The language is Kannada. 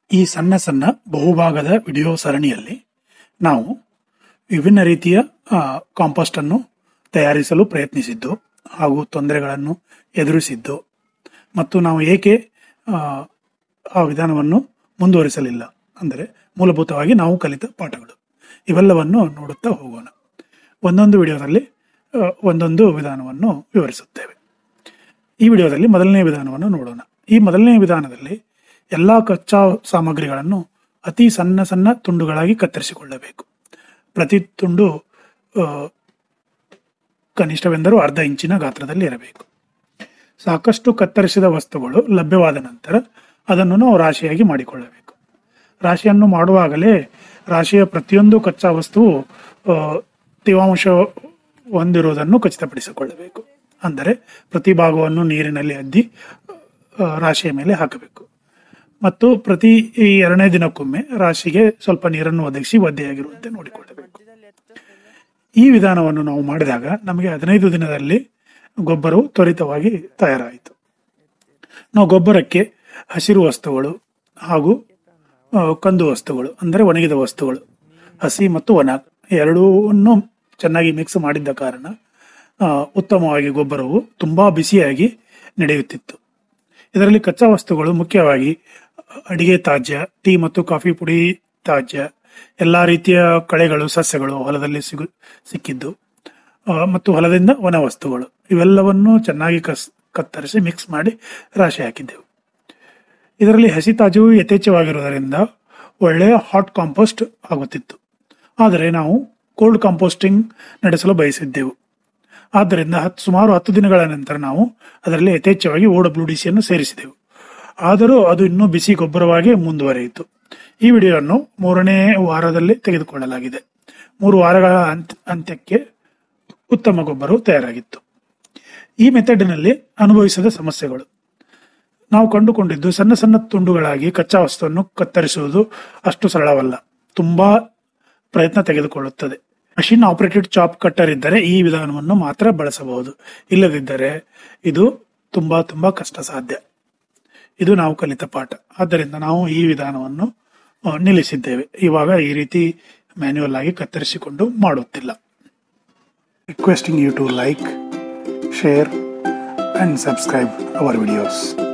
ಈ ಸಣ್ಣ ಸಣ್ಣ ಬಹುಭಾಗದ ವಿಡಿಯೋ ಸರಣಿಯಲ್ಲಿ ನಾವು ವಿಭಿನ್ನ ರೀತಿಯ ಕಾಂಪೋಸ್ಟ್ ಅನ್ನು ತಯಾರಿಸಲು ಪ್ರಯತ್ನಿಸಿದ್ದು ಹಾಗೂ ತೊಂದರೆಗಳನ್ನು ಎದುರಿಸಿದ್ದು ಮತ್ತು ನಾವು ಏಕೆ ಆ ವಿಧಾನವನ್ನು ಮುಂದುವರಿಸಲಿಲ್ಲ ಅಂದರೆ ಮೂಲಭೂತವಾಗಿ ನಾವು ಕಲಿತ ಪಾಠಗಳು ಇವೆಲ್ಲವನ್ನು ನೋಡುತ್ತಾ ಹೋಗೋಣ. ಒಂದೊಂದು ವಿಡಿಯೋದಲ್ಲಿ ಒಂದೊಂದು ವಿಧಾನವನ್ನು ವಿವರಿಸುತ್ತೇವೆ. ಈ ವಿಡಿಯೋದಲ್ಲಿ ಮೊದಲನೇ ವಿಧಾನವನ್ನು ನೋಡೋಣ. ಈ ಮೊದಲನೇ ವಿಧಾನದಲ್ಲಿ ಎಲ್ಲ ಕಚ್ಚಾ ಸಾಮಗ್ರಿಗಳನ್ನು ಅತಿ ಸಣ್ಣ ಸಣ್ಣ ತುಂಡುಗಳಾಗಿ ಕತ್ತರಿಸಿಕೊಳ್ಳಬೇಕು. ಪ್ರತಿ ತುಂಡು ಕನಿಷ್ಠವೆಂದರೂ ಅರ್ಧ ಇಂಚಿನ ಗಾತ್ರದಲ್ಲಿ ಇರಬೇಕು. ಸಾಕಷ್ಟು ಕತ್ತರಿಸಿದ ವಸ್ತುಗಳು ಲಭ್ಯವಾದ ನಂತರ ಅದನ್ನು ನಾವು ರಾಶಿಯಾಗಿ ಮಾಡಿಕೊಳ್ಳಬೇಕು. ರಾಶಿಯನ್ನು ಮಾಡುವಾಗಲೇ ರಾಶಿಯ ಪ್ರತಿಯೊಂದು ಕಚ್ಚಾ ವಸ್ತುವು ತೇವಾಂಶ ಹೊಂದಿರುವುದನ್ನು ಖಚಿತಪಡಿಸಿಕೊಳ್ಳಬೇಕು. ಅಂದರೆ ಪ್ರತಿ ಭಾಗವನ್ನು ನೀರಿನಲ್ಲಿ ಅದ್ದಿ ರಾಶಿಯ ಮೇಲೆ ಹಾಕಬೇಕು ಮತ್ತು ಪ್ರತಿ 2ನೇ ದಿನಕ್ಕೊಮ್ಮೆ ರಾಶಿಗೆ ಸ್ವಲ್ಪ ನೀರನ್ನು ಒದಗಿಸಿ ಒದ್ದೆಯಾಗಿರುವಂತೆ ನೋಡಿಕೊಳ್ಳಬೇಕು. ಈ ವಿಧಾನವನ್ನು ನಾವು ಮಾಡಿದಾಗ ನಮಗೆ 15 ದಿನದಲ್ಲಿ ಗೊಬ್ಬರವು ತ್ವರಿತವಾಗಿ ತಯಾರಾಯಿತು. ನಾವು ಗೊಬ್ಬರಕ್ಕೆ ಹಸಿರು ವಸ್ತುಗಳು ಹಾಗೂ ಕಂದು ವಸ್ತುಗಳು ಅಂದರೆ ಒಣಗಿದ ವಸ್ತುಗಳು, ಹಸಿ ಮತ್ತು ಒಣ ಎರಡೂವನ್ನು ಚೆನ್ನಾಗಿ ಮಿಕ್ಸ್ ಮಾಡಿದ್ದ ಕಾರಣ ಉತ್ತಮವಾಗಿ ಗೊಬ್ಬರವು ತುಂಬಾ ಬಿಸಿಯಾಗಿ ನಡೆಯುತ್ತಿತ್ತು. ಇದರಲ್ಲಿ ಕಚ್ಚಾ ವಸ್ತುಗಳು ಮುಖ್ಯವಾಗಿ ಅಡಿಗೆ ತ್ಯಾಜ್ಯ, ಟೀ ಮತ್ತು ಕಾಫಿ ಪುಡಿ ತ್ಯಾಜ್ಯ, ಎಲ್ಲಾ ರೀತಿಯ ಕಳೆಗಳು, ಸಸ್ಯಗಳು ಹೊಲದಲ್ಲಿ ಸಿಕ್ಕಿದ್ದು ಮತ್ತು ಹೊಲದಿಂದ ಒಣ ವಸ್ತುಗಳು ಇವೆಲ್ಲವನ್ನು ಚೆನ್ನಾಗಿ ಕತ್ತರಿಸಿ ಮಿಕ್ಸ್ ಮಾಡಿ ರಾಶಿ ಹಾಕಿದ್ದೆವು. ಇದರಲ್ಲಿ ಹಸಿ ತ್ಯಾಜ್ಯವು ಯಥೇಚ್ಛವಾಗಿರುವುದರಿಂದ ಒಳ್ಳೆಯ ಹಾಟ್ ಕಾಂಪೋಸ್ಟ್ ಆಗುತ್ತಿತ್ತು. ಆದರೆ ನಾವು ಕೋಲ್ಡ್ ಕಾಂಪೋಸ್ಟಿಂಗ್ ನಡೆಸಲು ಬಯಸಿದ್ದೆವು. ಆದ್ದರಿಂದ ಸುಮಾರು 10 ದಿನಗಳ ನಂತರ ನಾವು ಅದರಲ್ಲಿ ಯಥೇಚ್ಛವಾಗಿ OWDC ಅನ್ನು ಸೇರಿಸಿದೆವು. ಆದರೂ ಅದು ಇನ್ನೂ ಬಿಸಿ ಗೊಬ್ಬರವಾಗಿ ಮುಂದುವರಿಯಿತು. ಈ ವಿಡಿಯೋವನ್ನು 3ನೇ ವಾರದಲ್ಲಿ ತೆಗೆದುಕೊಳ್ಳಲಾಗಿದೆ. 3 ವಾರಗಳ ಅಂತ್ಯಕ್ಕೆ ಉತ್ತಮ ಗೊಬ್ಬರವು ತಯಾರಾಗಿತ್ತು. ಈ ಮೆಥಡಿನಲ್ಲಿ ಅನುಭವಿಸಿದ ಸಮಸ್ಯೆಗಳು ನಾವು ಕಂಡುಕೊಂಡಿದ್ದು ಸಣ್ಣ ಸಣ್ಣ ತುಂಡುಗಳಾಗಿ ಕಚ್ಚಾ ವಸ್ತುವನ್ನು ಕತ್ತರಿಸುವುದು ಅಷ್ಟು ಸರಳವಲ್ಲ. ತುಂಬಾ ಪ್ರಯತ್ನ ತೆಗೆದುಕೊಳ್ಳುತ್ತದೆ. ಮಷಿನ್ ಆಪರೇಟೆಡ್ ಚಾಪ್ ಕಟ್ಟರ್ ಇದ್ದರೆ ಈ ವಿಧಾನವನ್ನು ಮಾತ್ರ ಬಳಸಬಹುದು. ಇಲ್ಲದಿದ್ದರೆ ಇದು ತುಂಬಾ ಕಷ್ಟ ಸಾಧ್ಯ. ಇದು ನಾವು ಕಲಿತ ಪಾಠ. ಆದ್ದರಿಂದ ನಾವು ಈ ವಿಧಾನವನ್ನು ನಿಲ್ಲಿಸಿದ್ದೇವೆ. ಇವಾಗ ಈ ರೀತಿ ಮ್ಯಾನ್ಯುವಲ್ ಆಗಿ ಕತ್ತರಿಸಿಕೊಂಡು ಮಾಡುತ್ತಿಲ್ಲ. Requesting you to like, share and subscribe our videos.